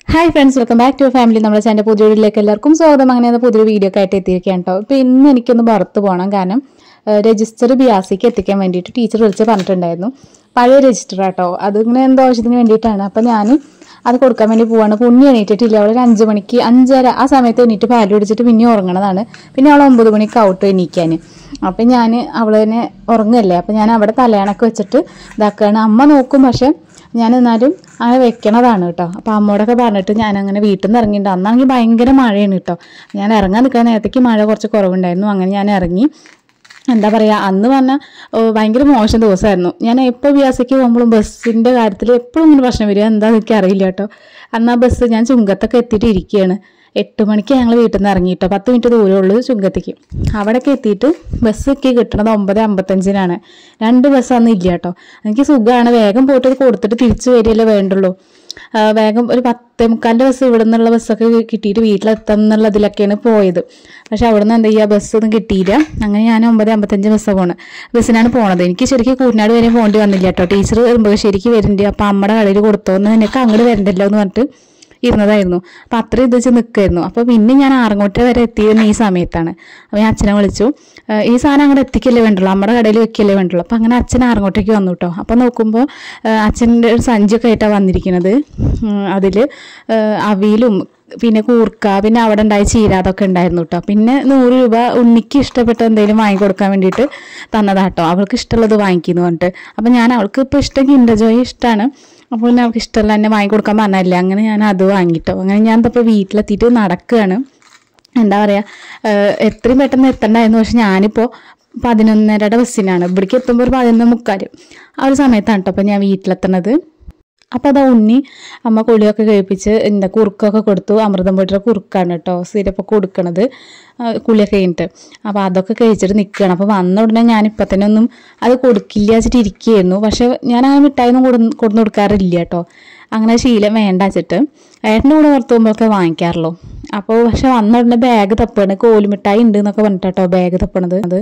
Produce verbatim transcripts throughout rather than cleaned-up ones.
Hi friends, welcome back to our family. നമ്മുടെ channel പുതിയ വീഡിയോയിലേക്ക് എല്ലാവർക്കും സ്വാഗതം. അങ്ങനെ പുതിയൊരു വീഡിയോ ഒക്കെ ആയിട്ട് എത്തിയിരിക്കുകയാണ് കേട്ടോ. ഇപ്പോൾ ഇന്ന് എനിക്കൊന്ന് പുറത്ത് പോകണം. കാരണം രജിസ്റ്റർ ബിയാസിക്ക് എത്തിക്കാൻ വേണ്ടിയിട്ട് ടീച്ചർ വിളിച്ച് പറഞ്ഞിട്ടുണ്ടായിരുന്നു. പഴയ രജിസ്റ്റർ ആട്ടോ, അതിങ്ങനെ എന്തോ ആവശ്യത്തിന് വേണ്ടിയിട്ടാണ്. അപ്പം ഞാൻ അത് കൊടുക്കാൻ വേണ്ടി പോവാണ്. പുണ്ണി എണീറ്റിട്ടില്ല. അവൾ ഒരു അഞ്ച് മണിക്ക് അഞ്ചര ആ സമയത്ത് എണീറ്റ് പാല് പിടിച്ചിട്ട് പിന്നെ ഉറങ്ങണതാണ്. പിന്നെ അവൾ ഒമ്പത് മണിക്ക് ഔട്ട് എണീക്കാൻ. അപ്പം ഞാൻ അവൾ തന്നെ ഉറങ്ങല്ലേ. അപ്പം ഞാൻ അവിടെ തലയണക്ക് വെച്ചിട്ട് ഇതാക്കുകയാണ്. അമ്മ നോക്കും, പക്ഷെ ഞാൻ എന്നാലും അങ്ങനെ വെക്കണതാണ് കേട്ടോ. അപ്പോൾ അമ്മയോടൊക്കെ പറഞ്ഞിട്ട് ഞാൻ അങ്ങനെ വീട്ടിൽ നിന്ന് ഇറങ്ങിയിട്ടുണ്ട്. അന്നാണെങ്കിൽ ഭയങ്കര മഴയാണ് കേട്ടോ. ഞാൻ ഇറങ്ങാൻ നിൽക്കുന്ന നേരത്തേക്ക് മഴ കുറച്ച് കുറവുണ്ടായിരുന്നു. അങ്ങനെ ഞാൻ ഇറങ്ങി. എന്താ പറയുക, അന്ന് പറഞ്ഞാൽ ഭയങ്കര മോശം ദിവസമായിരുന്നു. ഞാൻ എപ്പോൾ ബിയാസിക്ക് പോകുമ്പോഴും ബസ്സിൻ്റെ കാര്യത്തിൽ എപ്പോഴും ഇങ്ങനെ പ്രശ്നം വരിക എന്താണെന്ന് എനിക്ക് അറിയില്ല കേട്ടോ. അന്ന് ആ ബസ് ഞാൻ ചുങ്കത്തൊക്കെ എത്തിയിട്ട് ഇരിക്കുകയാണ്. എട്ട് മണിക്ക് ഞങ്ങൾ വീട്ടിൽ നിന്ന് ഇറങ്ങിയിട്ടോ. പത്ത് മിനിറ്റ് ദൂരമുള്ളൂ ചുങ്കത്തേക്ക്. അവിടെയൊക്കെ എത്തിയിട്ട് ബസ്സൊക്കെ കിട്ടണത് ഒമ്പത് അമ്പത്തഞ്ചിനാണ്. രണ്ട് ബസ് അന്ന് ഇല്ല കേട്ടോ. എനിക്ക് സുഖമാണ്, വേഗം പോയിട്ട് കൊടുത്തിട്ട് തിരിച്ചു വരികയല്ലേ വേണ്ടുള്ളൂ. വേഗം ഒരു പത്തേ മുക്കാലിൻ്റെ ബസ് ഇവിടെ നിന്നുള്ള ബസ്സൊക്കെ കിട്ടിയിട്ട് വീട്ടിലെത്താം എന്നുള്ളതിലൊക്കെയാണ് പോയത്. പക്ഷെ അവിടെ നിന്ന് എന്താ ചെയ്യുക, ബസ്സൊന്നും കിട്ടിയില്ല. അങ്ങനെ ഞാൻ ഒമ്പത് അമ്പത്തഞ്ച് ബസ്സാണ് പോണത് ബസ്സിനാണ് പോണത്. എനിക്ക് ശരിക്കും കൂറ്റനാട് വരെ പോകേണ്ടി വന്നില്ല കേട്ടോ. ടീച്ചർ വരുമ്പോൾ ശരിക്കും വരുന്നുണ്ട്. അപ്പം അമ്മയുടെ കടയിൽ കൊടുത്തോന്ന് നിനക്ക് അങ്ങോട്ട് വരണ്ടല്ലോ എന്ന് പറഞ്ഞിട്ട് ഇരുന്നതായിരുന്നു. അപ്പം അത്ര ഇത് വെച്ച് നിൽക്കുമായിരുന്നു. അപ്പോൾ പിന്നെ ഞാൻ ആറങ്ങോട്ട് വരെ എത്തിയെന്ന് ഈ സമയത്താണ്. അപ്പോൾ ഞാൻ അച്ഛനെ വിളിച്ചു. ഈ സാധനം അങ്ങോട്ട് എത്തിക്കല്ലേ വേണ്ടുള്ളൂ, നമ്മുടെ കടയിൽ വെക്കല്ലേ വേണ്ടുള്ളൂ. അപ്പം അങ്ങനെ അച്ഛൻ ആറങ്ങോട്ടേക്ക് വന്നു കേട്ടോ. അപ്പം നോക്കുമ്പോൾ അച്ഛൻ്റെ ഒരു സഞ്ചിയൊക്കെ ആയിട്ടാണ് വന്നിരിക്കുന്നത്. അതിൽ അവിയലും പിന്നെ കൂർക്ക, പിന്നെ അവിടെ ഉണ്ടായ ചീര, അതൊക്കെ ഉണ്ടായിരുന്നു കേട്ടോ. പിന്നെ നൂറ് രൂപ ഉണ്ണിക്ക് ഇഷ്ടപ്പെട്ട എന്തെങ്കിലും വാങ്ങിക്കൊടുക്കാൻ വേണ്ടിയിട്ട് തന്നതാട്ടോ. അവൾക്ക് ഇഷ്ടമുള്ളത് വാങ്ങിക്കുന്നു പറഞ്ഞിട്ട്. അപ്പം ഞാൻ അവൾക്ക് ഇപ്പോൾ ഇഷ്ടം കിൻഡർ ജോയ് ഇഷ്ടമാണ്. അപ്പോൾ പിന്നെ അവൾക്ക് ഇഷ്ടമല്ല എന്നെ വാങ്ങിക്കൊടുക്കാൻ പറഞ്ഞല്ലേ. അങ്ങനെ ഞാൻ അത് വാങ്ങിട്ടോ. അങ്ങനെ ഞാൻ ഇപ്പോൾ വീട്ടിലെത്തിയിട്ട് നടക്കുകയാണ്. എന്താ പറയുക, എത്രയും പെട്ടെന്ന് എത്തണ്ടായിരുന്നു. പക്ഷെ ഞാനിപ്പോൾ പതിനൊന്നരയുടെ ബസ്സിനാണ്. ഇവിടേക്ക് എത്തുമ്പോൾ ഒരു പതിനൊന്ന് മുക്കാൽ ആ ഒരു സമയത്താണ് കേട്ടോ അപ്പോൾ ഞാൻ വീട്ടിലെത്തണത്. അപ്പോൾ അതാ ഉണ്ണി അമ്മ കുളിയൊക്കെ കഴിപ്പിച്ച് എന്താ കുറുക്കൊക്കെ കൊടുത്തു. അമൃതം പൊടിയുടെ കുറുക്കാണ് കേട്ടോ സിരപ്പ് കൊടുക്കണത് കുളിയൊക്കെ കഴിഞ്ഞിട്ട്. അപ്പോൾ അതൊക്കെ കഴിച്ചിട്ട് നിൽക്കുകയാണ്. അപ്പോൾ വന്ന ഉടനെ ഞാനിപ്പോൾ തന്നെ ഒന്നും അത് കൊടുക്കില്ല വെച്ചിട്ട് ഇരിക്കുകയായിരുന്നു. പക്ഷെ ഞാൻ ആ മിഠായിയൊന്നും കൊടു കൊടുന്ന് കൊടുക്കാറില്ല കേട്ടോ. അങ്ങനെ ശീലം വേണ്ട വെച്ചിട്ട് ഏട്ടൻ്റെ കൂടെ പുറത്ത് പോകുമ്പോഴൊക്കെ വാങ്ങിക്കാറുള്ളൂ. അപ്പോൾ പക്ഷെ വന്ന ഉടനെ ബാഗ് തപ്പാണ്. കോലുമിഠായി ഉണ്ട് എന്നൊക്കെ പറഞ്ഞിട്ട് കേട്ടോ ബാഗ് തപ്പണത്. അത്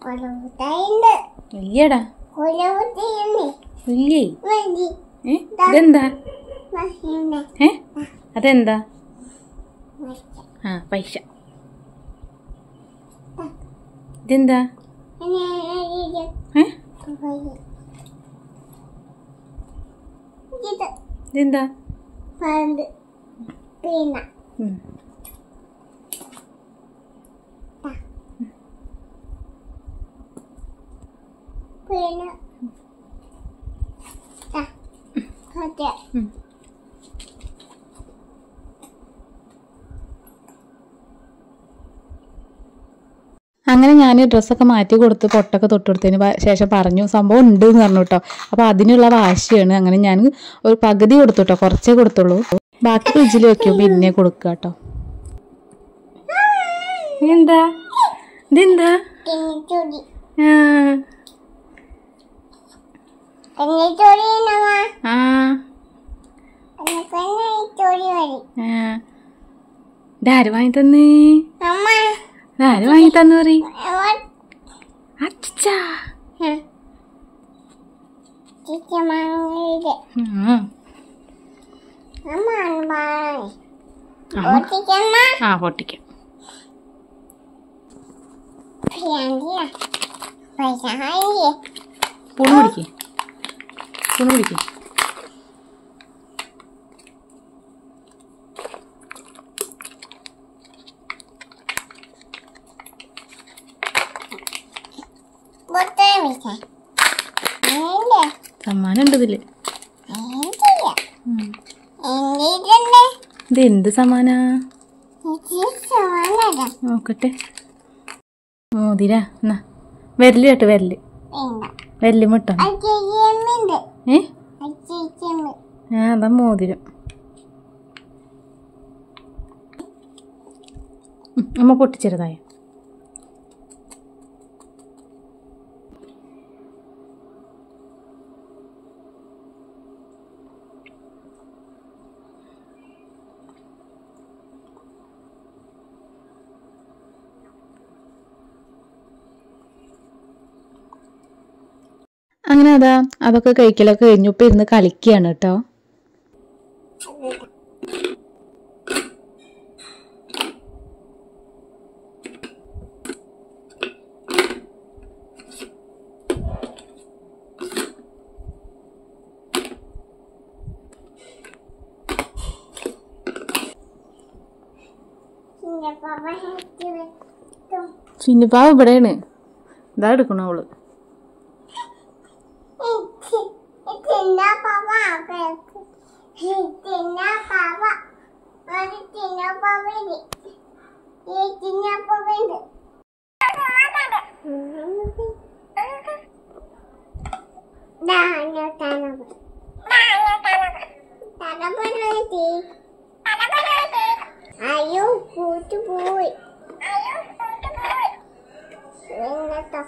ഇല്ലടാ ഇല്ലേ. ഇതെന്താ? ഏ അതെന്താ? ആ പൈസ. ഇതെന്താ? ഏ ഇതെന്താ? അങ്ങനെ ഞാൻ ഡ്രസ്സൊക്കെ മാറ്റി കൊടുത്ത് പൊട്ടൊക്കെ തൊട്ടുകൊടുത്തതിന് ശേഷം പറഞ്ഞു സംഭവം ഉണ്ട് എന്ന് പറഞ്ഞു കേട്ടോ. അപ്പോൾ അതിനുള്ള വാശിയാണ്. അങ്ങനെ ഞാൻ ഒരു പകുതി കൊടുത്തു കേട്ടോ, കുറച്ചേ കൊടുത്തുള്ളൂ. ബാക്കി ഫ്രിഡ്ജിൽ വെക്കും, പിന്നെ കൊടുക്കുക കേട്ടോ. എന്താ ഇതെന്താ? ആ ഇതാര് വാങ്ങി തന്നേ? ആര് വാങ്ങി തന്നു പറ? അച്ഛാ ആ പൊട്ടിക്കാം. പൂണ് പിടിക്കേ പൂണ് പിടിക്കേ. സമ്മാനം ഉണ്ട് ഇതില്. ഇത് എന്ത് സമ്മാനാ നോക്കട്ടെ. മോതിര എന്നാ വരല് കേട്ടോ, വരല് വരല് മുട്ട. ഏ ആ അതാ മോതിരം. അമ്മ പൊട്ടിച്ചെറുതായ. അങ്ങനെ അതാ അതൊക്കെ കഴിക്കലൊക്കെ കഴിഞ്ഞു. ഇപ്പം ഇരുന്ന് കളിക്കുകയാണ് കേട്ടോ. ചിന്നുപ്പാവ ഇവിടെയാണ്. ഇതാ എടുക്കണ അവള്. Ayo, kutu boy. Ayo, kutu boy. Enggak.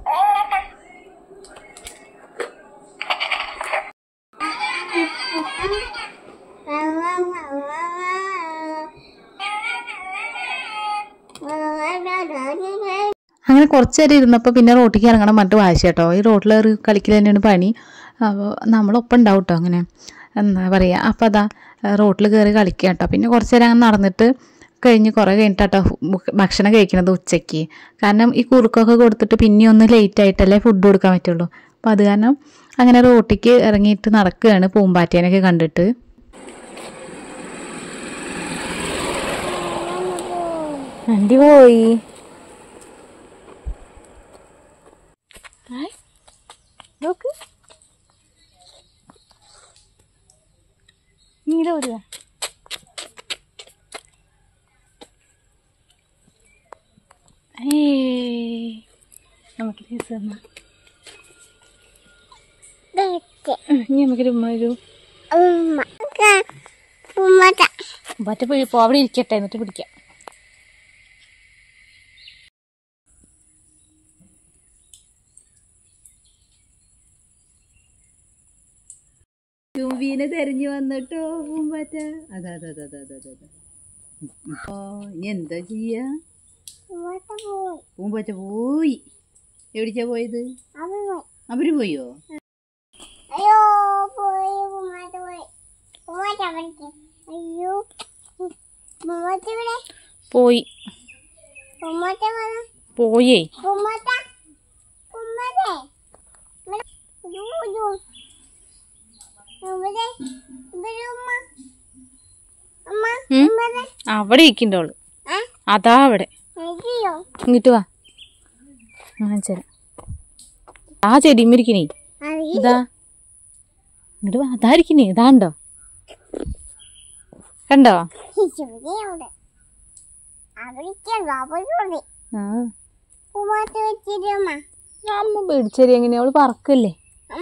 അങ്ങനെ കുറച്ച് നേരം ഇരുന്നപ്പോൾ പിന്നെ റോട്ടിലേക്ക് ഇറങ്ങണം പറഞ്ഞിട്ട് വാശി കേട്ടോ. ഈ റോട്ടിൽ കളിക്കൽ തന്നെയാണ് പണി. അപ്പോൾ നമ്മളൊപ്പം ഉണ്ടാവും കേട്ടോ. അങ്ങനെ എന്താ പറയുക, അപ്പോൾ അതാ റോട്ടിൽ കയറി കളിക്കുക കേട്ടോ. പിന്നെ കുറച്ച് നേരം അങ്ങനെ നടന്നിട്ട് കഴിഞ്ഞ് കുറേ കഴിഞ്ഞിട്ടാട്ടോ ഭക്ഷണം കഴിക്കുന്നത് ഉച്ചയ്ക്ക്. കാരണം ഈ കുറുക്കൊക്കെ കൊടുത്തിട്ട് പിന്നെ ഒന്ന് ലേറ്റ് ആയിട്ടല്ലേ ഫുഡ് കൊടുക്കാൻ പറ്റുള്ളൂ. അപ്പോൾ അത് കാരണം അങ്ങനെ റോട്ടിലേക്ക് ഇറങ്ങിയിട്ട് നടക്കുകയാണ് പൂമ്പാറ്റേനൊക്കെ കണ്ടിട്ട്. വണ്ടി പോയി. നോക്ക് നീല വരുക. നമുക്ക് ഇനി നമുക്കൊരു ഉമ്മ ഒരു പറ്റ പിഴിപ്പോ അവിടെ ഇരിക്കട്ടെ എന്നിട്ട് പിടിക്കാം. തുമ്പീനെ തെരഞ്ഞു വന്നിട്ടോ പൂമ്പാറ്റ. അതാ അതാ അതാ അതാ അതാ അതാ ഇപ്പൊ ഇനി എന്താ ചെയ്യാ? പൂമ്പാറ്റ പോയി. എവിടേക്കാ പോയത്? അവര് പോയോ? അയ്യോ പോയി, പൂമ്പാറ്റ പോയി. പൂമ്പാറ്റ അവിടേക്ക്. അയ്യോ പൂമ്പാറ്റ ഇവിടെ പോയി. പൂമ്പാറ്റ പോയേ. പൂമ്പാറ്റ പൂമ്പാറ്റ അവിടെ ഇരിക്കണ്ട അവള്. അതാ അവിടെ. ഇങ്ങിട്ട് വാ, കാണിച്ചരാ. ആ ചെടിയുമ്പോ ഇരിക്കണേ. ഇതാ ഇങ്ങോട്ട് വാ. അതാ ഇരിക്കണേ. ഇതാണ്ടോ, കണ്ടോ? അമ്മ പേടിച്ചേരി. എങ്ങനെയാ അവള് പറക്കല്ലേ?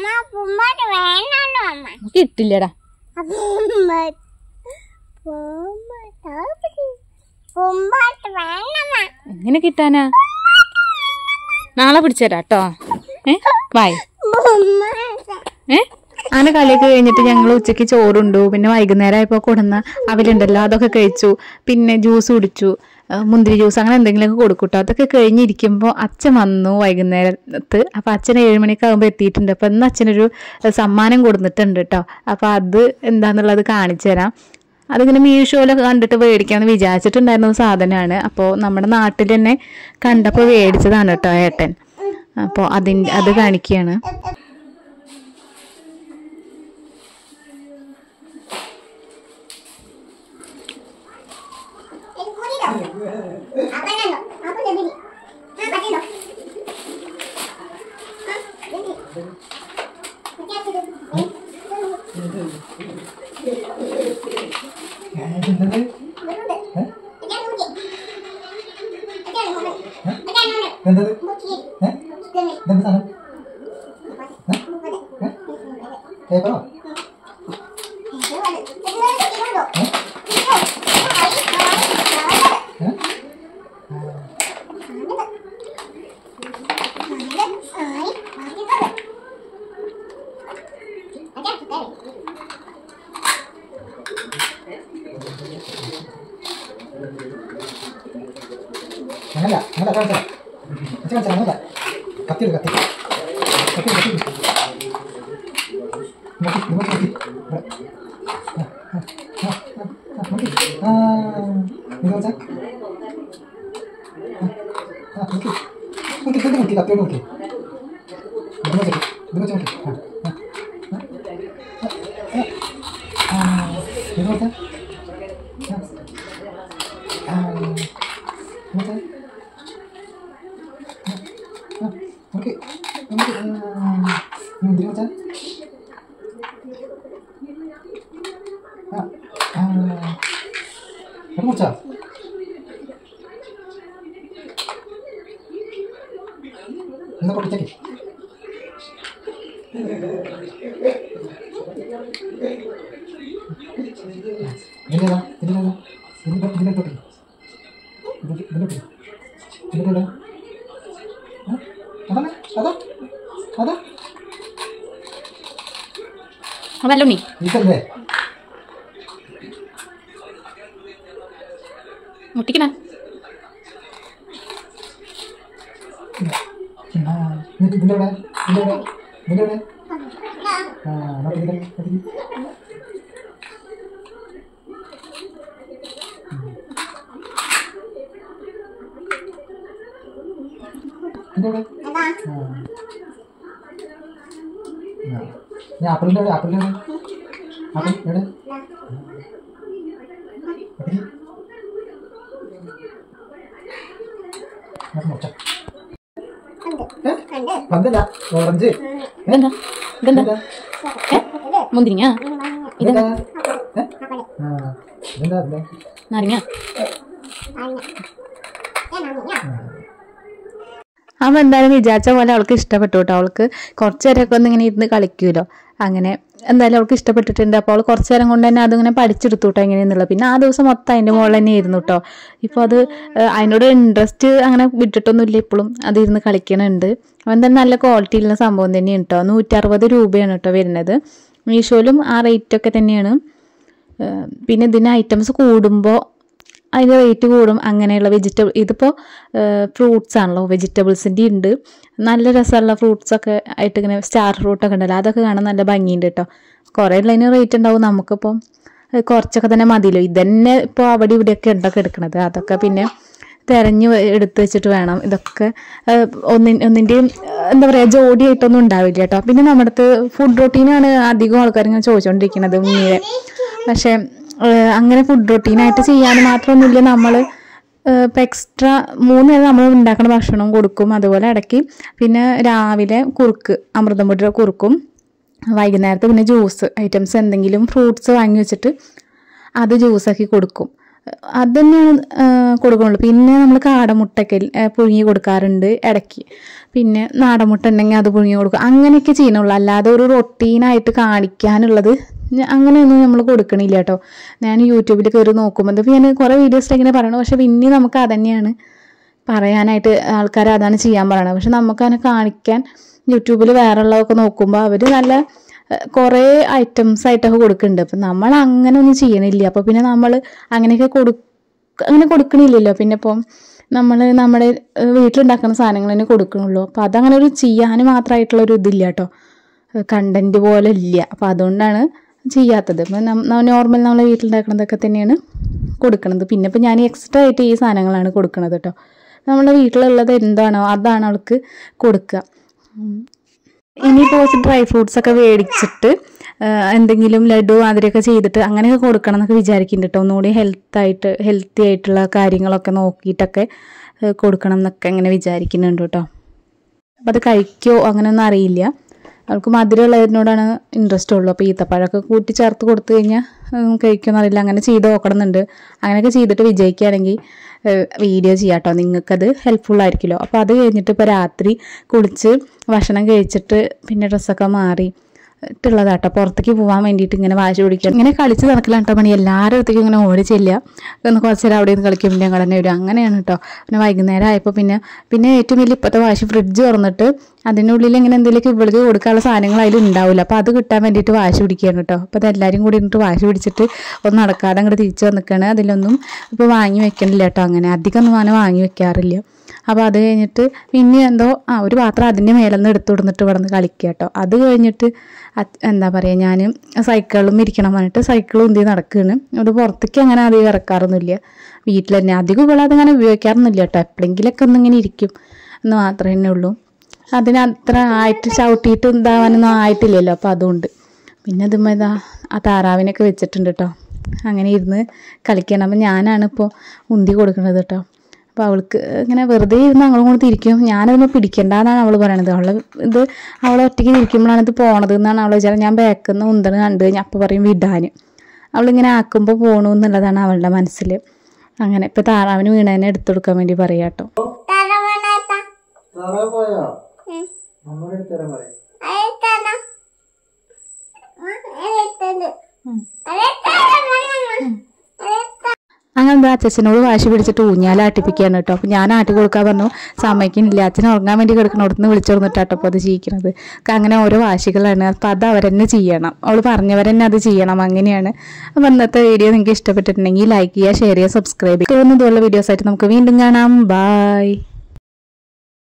കിട്ടില്ലടാ. എങ്ങനെ കിട്ടാനാ? നാളെ പിടിച്ചേരാട്ടോ. ഏ ബായ്. ഏ അങ്ങനെ കളിയൊക്കെ കഴിഞ്ഞിട്ട് ഞങ്ങൾ ഉച്ചയ്ക്ക് ചോറുണ്ടു. പിന്നെ വൈകുന്നേരം ആയപ്പോൾ കൊടുന്ന അവലുണ്ടല്ലോ അതൊക്കെ കഴിച്ചു. പിന്നെ ജ്യൂസ് കുടിച്ചു, മുന്തിരി ജ്യൂസ് അങ്ങനെ എന്തെങ്കിലുമൊക്കെ കൊടുക്കൂട്ടോ. അതൊക്കെ കഴിഞ്ഞിരിക്കുമ്പോൾ അച്ഛൻ വന്നു വൈകുന്നേരത്ത്. അപ്പോൾ അച്ഛൻ ഏഴുമണിയൊക്കെ ആകുമ്പോൾ എത്തിയിട്ടുണ്ട്. അപ്പോൾ ഇന്ന് അച്ഛനൊരു സമ്മാനം കൊടുത്തിട്ടുണ്ട് കേട്ടോ. അപ്പോൾ അത് എന്താണെന്നുള്ളത് കാണിച്ചു തരാം. അതിങ്ങനെ മീഷോയിലൊക്കെ കണ്ടിട്ട് മേടിക്കാമെന്ന് വിചാരിച്ചിട്ടുണ്ടായിരുന്ന സാധനമാണ്. അപ്പോൾ നമ്മുടെ നാട്ടിൽ തന്നെ കണ്ടപ്പോൾ മേടിച്ചതാണ് കേട്ടോ ഏട്ടൻ. അപ്പോൾ അതിൻ്റെ അത് കാണിക്കുകയാണ്. അങ്ങനല്ല അങ്ങനല്ല കാണിച്ചാ കാണിച്ചാ അങ്ങനല്ല കത്തി കത്തി കത്തി കത്തി നോക്കി നോക്കി നോക്കി ആ ഇത് വെച്ചാ നോക്കി നോക്കി നോക്കി നോക്കി കത്തിയോട് നോക്കി ഇത് വെച്ചാ ഇത് വെച്ചാ നോക്കി ആ ഇത് വെച്ചാ ആ നമുക്ക് നമുക്ക് മുന്തിരി വെച്ചാൽ ആ അത് മുറിച്ചാ എന്നാ പൊട്ടിച്ചേക്ക് ഇതിലേതാ ഇതിലേതാ ഇതിന്റെ ഇതിന്റെ തൊട്ടി ഇതിന്റെ തൊട്ടി ഇതിന്റെ അതന്നെ അതാ അതാ അതല്ലോ നീ ഇതല്ലേ മുട്ടിക്കണ ഇതിന്റെ ഇവിടെ ഇതിന്റെ ഇവിടെ ഇതിന്റെ ഇവിടെ ആ നോക്കി നോക്കി ഞാൻ ആപ്പിളിൻ്റെ എവിടെ ആപ്പിളിൻ്റെ എവിടെ ആപ്പിൾ എവിടെ വന്നില്ല ഓറഞ്ച് ഇതെന്താ ഇതെന്താ മുന്തിരിങ്ങ ഇതെന്താ ഇതെന്താ അതിലെ നാരങ്ങ അവൻ എന്തായാലും വിചാരിച്ച പോലെ അവൾക്ക് ഇഷ്ടപ്പെട്ടു കേട്ടോ. അവൾക്ക് കുറച്ച് നേരമൊക്കെ ഒന്ന് ഇങ്ങനെ ഇരുന്ന് കളിക്കുമല്ലോ, അങ്ങനെ എന്തായാലും അവൾക്ക് ഇഷ്ടപ്പെട്ടിട്ടുണ്ട്. അപ്പോൾ അവൾ കുറച്ച് നേരം കൊണ്ട് തന്നെ അതിങ്ങനെ പഠിച്ചെടുത്തു കേട്ടോ എങ്ങനെയെന്നുള്ളത്. പിന്നെ ആ ദിവസം മൊത്തം അതിൻ്റെ മുകളിൽ തന്നെ ആയിരുന്നു കേട്ടോ. ഇപ്പോൾ അത് അതിനോട് ഇൻട്രസ്റ്റ് അങ്ങനെ വിട്ടിട്ടൊന്നുമില്ല, ഇപ്പോഴും അത് ഇരുന്ന് കളിക്കണുണ്ട്. അവൻ തന്നെ നല്ല ക്വാളിറ്റിയിലുള്ള സംഭവം തന്നെയാണ് കേട്ടോ. നൂറ്ററുപത് രൂപയാണ് കേട്ടോ വരുന്നത്. മീഷോയിലും ആ റേറ്റൊക്കെ തന്നെയാണ്. പിന്നെ ഇതിന് ഐറ്റംസ് കൂടുമ്പോൾ അതിൻ്റെ റേറ്റ് കൂടും. അങ്ങനെയുള്ള വെജിറ്റബിൾ ഇതിപ്പോൾ ഫ്രൂട്ട്സ് ആണല്ലോ, വെജിറ്റബിൾസിൻ്റെ ഉണ്ട്. നല്ല രസമുള്ള ഫ്രൂട്ട്സൊക്കെ ആയിട്ട് ഇങ്ങനെ സ്റ്റാർ ഫ്രൂട്ടൊക്കെ ഉണ്ടല്ലോ, അതൊക്കെ കാണാൻ നല്ല ഭംഗിയുണ്ട് കേട്ടോ. കുറേ ഉള്ളതിന് റേറ്റ് ഉണ്ടാവും, നമുക്കിപ്പം കുറച്ചൊക്കെ തന്നെ മതിയല്ലോ. ഇതന്നെ ഇപ്പോൾ അവിടെ ഇവിടെയൊക്കെ ഉണ്ടൊക്കെ എടുക്കണത്, അതൊക്കെ പിന്നെ തിരഞ്ഞ് എടുത്ത് വെച്ചിട്ട് വേണം. ഇതൊക്കെ ഒന്നി ഒന്നിൻ്റെയും എന്താ പറയുക ജോഡിയായിട്ടൊന്നും ഉണ്ടാവില്ല കേട്ടോ. പിന്നെ നമ്മുടെ അടുത്ത് ഫുഡ് റൊട്ടീനാണ് അധികം ആൾക്കാർ ഇങ്ങനെ ചോദിച്ചുകൊണ്ടിരിക്കുന്നത് മുന്നേ. പക്ഷേ അങ്ങനെ ഫുഡ് റൊട്ടീനായിട്ട് ചെയ്യാൻ മാത്രമൊന്നുമില്ല. നമ്മൾ ഇപ്പം എക്സ്ട്രാ മൂന്ന് നേരം നമ്മൾ ഉണ്ടാക്കുന്ന ഭക്ഷണം കൊടുക്കും. അതുപോലെ ഇടയ്ക്ക് പിന്നെ രാവിലെ കുറുക്ക്, അമൃതം പൊടിയുടെ കുറുക്കും, വൈകുന്നേരത്ത് പിന്നെ ജ്യൂസ് ഐറ്റംസ് എന്തെങ്കിലും ഫ്രൂട്ട്സ് വാങ്ങി വെച്ചിട്ട് അത് ജ്യൂസാക്കി കൊടുക്കും. അത് തന്നെയാണ് കൊടുക്കുന്നുള്ളൂ. പിന്നെ നമ്മൾ കാടമുട്ടയൊക്കെ പുഴുങ്ങി കൊടുക്കാറുണ്ട് ഇടയ്ക്ക്. പിന്നെ നാടൻമുട്ട ഉണ്ടെങ്കിൽ അത് പുഴുങ്ങി കൊടുക്കും. അങ്ങനെയൊക്കെ ചെയ്യണുള്ളൂ. അല്ലാതെ ഒരു റൊട്ടീനായിട്ട് കാണിക്കാനുള്ളത് അങ്ങനെയൊന്നും നമ്മൾ കൊടുക്കണില്ല കേട്ടോ. ഞാൻ യൂട്യൂബിൽ കയറി നോക്കുമ്പോൾ ഇപ്പോൾ ഞാൻ കുറേ വീഡിയോസിൽ ഇങ്ങനെ പറയണം, പക്ഷെ പിന്നെ നമുക്ക് അതന്നെയാണ് പറയാനായിട്ട് ആൾക്കാർ അതാണ് ചെയ്യാൻ പറയണത്. പക്ഷെ നമുക്കതിനെ കാണിക്കാൻ യൂട്യൂബിൽ വേറെ ഉള്ളതൊക്കെ നോക്കുമ്പോൾ അവർ നല്ല കുറേ ഐറ്റംസ് ആയിട്ടൊക്കെ കൊടുക്കുന്നുണ്ട്. അപ്പം നമ്മൾ അങ്ങനെ ഒന്നും ചെയ്യണില്ല. അപ്പോൾ പിന്നെ നമ്മൾ അങ്ങനെയൊക്കെ കൊടു അങ്ങനെ കൊടുക്കണില്ലല്ലോ. പിന്നെ ഇപ്പം നമ്മൾ നമ്മുടെ വീട്ടിലുണ്ടാക്കുന്ന സാധനങ്ങൾ തന്നെ കൊടുക്കണുള്ളൂ. അപ്പോൾ അതങ്ങനെ ഒരു ചെയ്യാൻ മാത്രമായിട്ടുള്ളൊരു ഇതില്ല കേട്ടോ, കണ്ടൻറ്റ് പോലെ ഇല്ല. അപ്പോൾ അതുകൊണ്ടാണ് ചെയ്യാത്തത്. ഇപ്പം നോർമൽ നമ്മൾ വീട്ടിലുണ്ടാക്കുന്നതൊക്കെ തന്നെയാണ് കൊടുക്കണത്. പിന്നെ ഇപ്പം ഞാൻ എക്സ്ട്രാ ആയിട്ട് ഈ സാധനങ്ങളാണ് കൊടുക്കണത് കേട്ടോ. നമ്മുടെ വീട്ടിലുള്ളത് എന്താണോ അതാണ് അവൾക്ക് കൊടുക്കുക. ഇനിയിപ്പോൾ കുറച്ച് ഡ്രൈ ഫ്രൂട്ട്സ് ഒക്കെ മേടിച്ചിട്ട് എന്തെങ്കിലും ലഡു അതിരൊക്കെ ചെയ്തിട്ട് അങ്ങനെയൊക്കെ കൊടുക്കണം എന്നൊക്കെ വിചാരിക്കുന്നുണ്ട് കേട്ടോ. ഒന്നുകൂടി ഹെൽത്തായിട്ട് ഹെൽത്തി ആയിട്ടുള്ള കാര്യങ്ങളൊക്കെ നോക്കിയിട്ടൊക്കെ കൊടുക്കണം എന്നൊക്കെ അങ്ങനെ വിചാരിക്കുന്നുണ്ട് കേട്ടോ. അപ്പോൾ അത് കഴിക്കുമോ അങ്ങനെയൊന്നും അറിയില്ല. അവൾക്ക് മധുരമുള്ളതിനോടാണ് ഇൻട്രസ്റ്റ് ഉള്ളൂ. അപ്പോൾ ഈത്തപ്പഴമൊക്കെ കൂട്ടി ചേർത്ത് കൊടുത്തു കഴിഞ്ഞാൽ കഴിക്കുമെന്ന് അറിയില്ല. അങ്ങനെ ചെയ്ത് നോക്കണമെന്നുണ്ട്. അങ്ങനെയൊക്കെ ചെയ്തിട്ട് വിജയിക്കുകയാണെങ്കിൽ വീഡിയോ ചെയ്യാം കേട്ടോ. നിങ്ങൾക്കത് ഹെൽപ്ഫുൾ ആയിരിക്കുമല്ലോ. അപ്പോൾ അത് കഴിഞ്ഞിട്ട് ഇപ്പോൾ രാത്രി കുളിച്ച് ഭക്ഷണം കഴിച്ചിട്ട് പിന്നെ ഡ്രസ്സൊക്കെ മാറി ട്ടുള്ളതാട്ടോ. പുറത്തേക്ക് പോകാൻ വേണ്ടിയിട്ട് ഇങ്ങനെ വാശി പിടിക്കുക, ഇങ്ങനെ കളിച്ച് നടക്കലാണ് കേട്ടോ പണി. എല്ലാവരുടെ അടുത്തേക്കും ഇങ്ങനെ ഓടി ചെല്ലുക, ഒന്ന് കുറച്ച് നേരം അവിടെ നിന്ന് കളിക്കും, പിന്നെ ഞങ്ങൾ തന്നെ വരും. അങ്ങനെയാണ് കേട്ടോ. പിന്നെ വൈകുന്നേരം ആയപ്പോൾ പിന്നെ പിന്നെ ഏറ്റവും വലിയ ഇപ്പോഴത്തെ വാശി ഫ്രിഡ്ജ് തുറന്നിട്ട് അതിനുള്ളിൽ ഇങ്ങനെ എന്തെങ്കിലുമൊക്കെ ഇവൾക്ക് കൊടുക്കാനുള്ള സാധനങ്ങൾ അതിൽ ഉണ്ടാവില്ല. അപ്പോൾ അത് കിട്ടാൻ വേണ്ടിയിട്ട് വാശി പിടിക്കുകയാണ് കേട്ടോ. അപ്പോൾ അതെല്ലാവരും കൂടി ഇരുന്നിട്ട് വാശി പിടിച്ചിട്ട് ഒന്ന് നടക്കാതെ അങ്ങോട്ട് തിരിച്ച് വന്നിക്കുകയാണ്. അതിലൊന്നും ഇപ്പോൾ വാങ്ങി വെക്കണില്ല കേട്ടോ. അങ്ങനെ അധികം ഒന്നും അങ്ങനെ വാങ്ങി വെക്കാറില്ല. അപ്പോൾ അത് കഴിഞ്ഞിട്ട് പിന്നെ എന്തോ ആ ഒരു പാത്രം അതിൻ്റെ മേലെ നിന്ന് എടുത്തു കൊടുത്തിട്ട് ഇവിടെ നിന്ന് കളിക്കുക കേട്ടോ. അത് കഴിഞ്ഞിട്ട് എന്താ പറയുക, ഞാൻ സൈക്കിളും ഇരിക്കണം പറഞ്ഞിട്ട് സൈക്കിളും ഉന്തി നടക്കുകയാണ്. അത് പുറത്തേക്ക് അങ്ങനെ അധികം ഇറക്കാറൊന്നുമില്ല. വീട്ടിൽ തന്നെ അധികം ഇവിടെ അതങ്ങനെ ഉപയോഗിക്കാറൊന്നുമില്ല കേട്ടോ. എപ്പോഴെങ്കിലൊക്കെ ഒന്നിങ്ങനെ ഇരിക്കും എന്ന് മാത്രമേ തന്നെ ഉള്ളൂ. അതിന് അത്ര ആയിട്ട് ചവിട്ടിയിട്ട് എന്താവാനൊന്നും ആയിട്ടില്ലല്ലോ. അപ്പോൾ അതുകൊണ്ട് പിന്നെ അതുമ്പോൾ ഇതാ ആ താറാവിനൊക്കെ വെച്ചിട്ടുണ്ട് കേട്ടോ. അങ്ങനെ ഇരുന്ന് കളിക്കണം. അപ്പം ഞാനാണ് ഇപ്പോൾ ഉന്തി കൊടുക്കുന്നത് കേട്ടോ. അപ്പോൾ അവൾക്ക് ഇങ്ങനെ വെറുതെ ഇരുന്ന് അങ്ങോട്ടും കൊണ്ട് തിരിക്കും. ഞാനതൊന്നും പിടിക്കണ്ടെന്നാണ് അവൾ പറയണത്. അവൾ ഇത് അവൾ ഒറ്റയ്ക്ക് ഇരിക്കുമ്പോഴാണ് ഇത് പോണത് എന്നാണ് അവൾ വിചാരം. ഞാൻ ബാക്കിൽ നിന്ന് ഉന്തണ് കണ്ടു കഴിഞ്ഞാൽ അപ്പം പറയും വിടാൻ. അവളിങ്ങനെ ആക്കുമ്പോൾ പോകണു എന്നുള്ളതാണ് അവളുടെ മനസ്സിൽ. അങ്ങനെ ഇപ്പം താറാവിന് വീണതിനെ എടുത്തു കൊടുക്കാൻ വേണ്ടി പറയാം കേട്ടോ. അങ്ങനെ എന്താ അച്ഛനോട് വാശി പിടിച്ചിട്ട് ഊഞ്ഞാലാട്ടിപ്പിക്കുകയാണ് കേട്ടോ. അപ്പോൾ ഞാൻ ആട്ടി കൊടുക്കാൻ പറഞ്ഞു, സമ്മതിക്കുന്നില്ല. അച്ഛൻ ഉറങ്ങാൻ വേണ്ടി കിടക്കണോടത്ത് നിന്ന് വിളിച്ചു കൊടുത്തിട്ടാട്ടോ അപ്പോൾ അത് ചെയ്യിക്കുന്നത്. അങ്ങനെ ഓരോ വാശികളാണ്. അപ്പോൾ അത് അവരെന്നെ ചെയ്യണം, അവൾ പറഞ്ഞവരെന്നെ അത് ചെയ്യണം, അങ്ങനെയാണ്. അപ്പോൾ ഇന്നത്തെ വീഡിയോ നിങ്ങൾക്ക് ഇഷ്ടപ്പെട്ടിട്ടുണ്ടെങ്കിൽ ലൈക്ക് ചെയ്യുക, ഷെയർ ചെയ്യുക, സബ്സ്ക്രൈബ് ചെയ്യുക. ഇതുപോലുള്ള വീഡിയോസായിട്ട് നമുക്ക് വീണ്ടും കാണാം. ബായ്.